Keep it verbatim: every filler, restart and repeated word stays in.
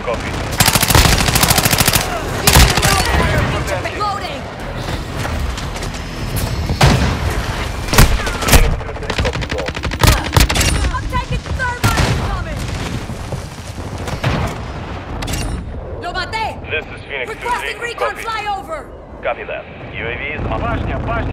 Copy. Loading! Phoenix two three, copy, go. I'm taking thermite incoming! Lo maté! This is Phoenix two Requesting three, recon copy. flyover! Copy that. U A V is on. Башня, башня.